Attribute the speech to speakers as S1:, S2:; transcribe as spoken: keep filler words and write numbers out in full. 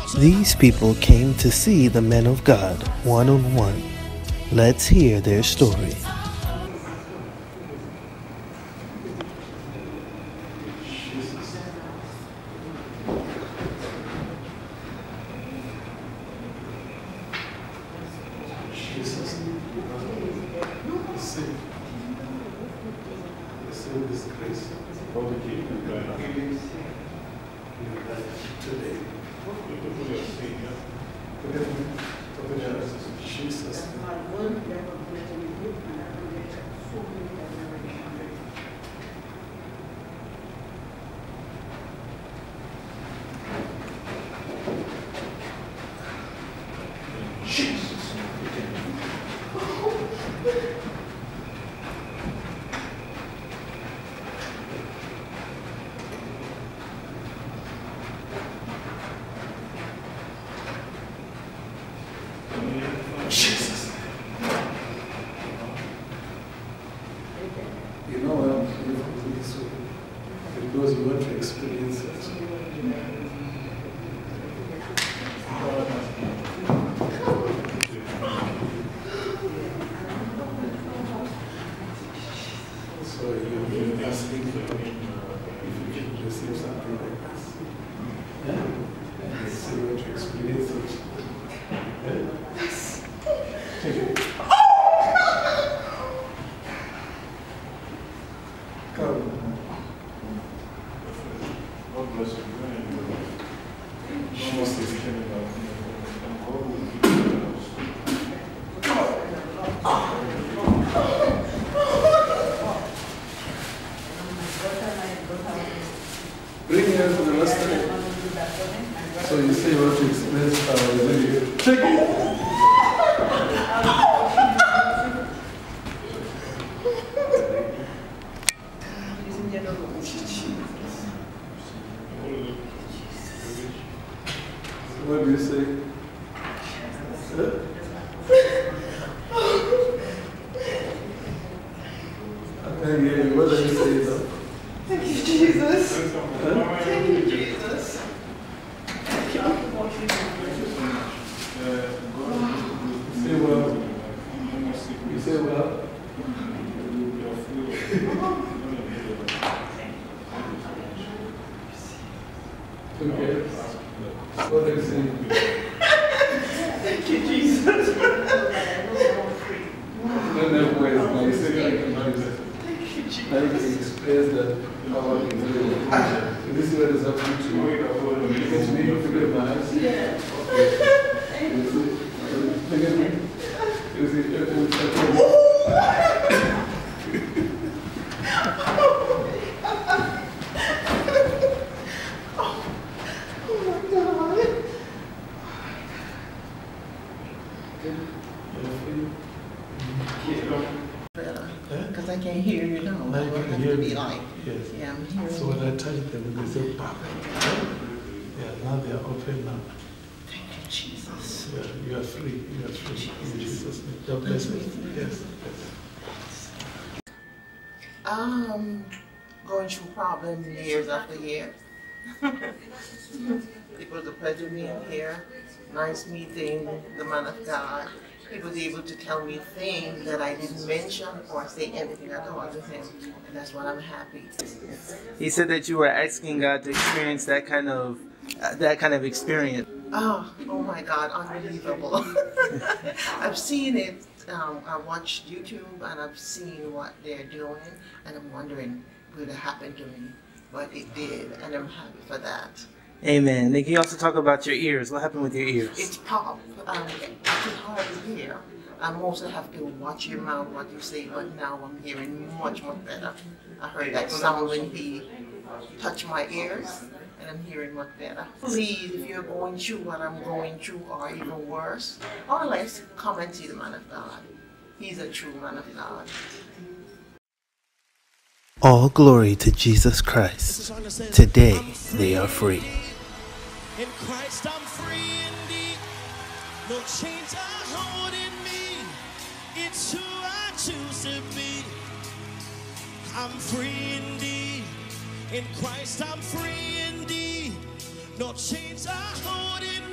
S1: These people came to see the men of God one-on-one. Let's hear their story.
S2: You know what I'm feeling this way? Because you want to experience it. So you're asking if you can receive something like this. Yeah? And so you want to experience it. Yeah? Take it. Bring her to the last time. So you say you want to experience power, then you take it. What do you say? Huh? I can't hear you. What do you say though?
S3: Thank you, Jesus.
S2: Huh?
S3: Thank you, Jesus. Thank you.
S2: Say well. You say well. Okay. What do you say?
S3: Thank you, Jesus.
S2: No, no, wait. Now you say I can do that.
S3: Thank you, Jesus.
S2: Now you can express that power in you. This is what is happening to you. You get me? You feel my eyes?
S3: Yeah.
S2: Okay. You see? Look at me. You see? Okay.
S3: Because I can't hear you now.
S2: Now you
S3: I
S2: can
S3: have
S2: hear
S3: to be
S2: me.
S3: like,
S2: Yes.
S3: yeah, I'm hearing
S2: So
S3: you.
S2: when I touch them, they say, "Pop." Yeah, now they are open now.
S3: Thank you, Jesus.
S2: Yeah, you are free. You are free. In Jesus' name. God bless you. Yes. Yes.
S3: Um, going through problems years after years. It was a pleasure being here. Nice meeting the man of God. He was able to tell me things that I didn't mention or say anything at all to him. And that's why I'm happy.
S1: He said that you were asking God to experience that kind of uh, that kind of experience.
S3: Oh, oh my God, unbelievable. I've seen it. Um, I watched YouTube and I've seen what they're doing, and I'm wondering, will it happen to me? But it did, and I'm happy for that.
S1: Amen. Then can you also talk about your ears? What happened with your ears?
S3: It's pop. Um, it's hard to hear. I mostly have to watch your mouth, what you say, but now I'm hearing much, much better. I heard that sound when he touched my ears, and I'm hearing much better. Please, if you're going through what I'm going through, or even worse, or less, come and see the man of God. He's a true man of God.
S1: All glory to Jesus Christ. Today they are free.
S4: In Christ I'm free indeed. No chains are holding me. It's who I choose to be. I'm free indeed. In Christ I'm free indeed. No chains are holding me.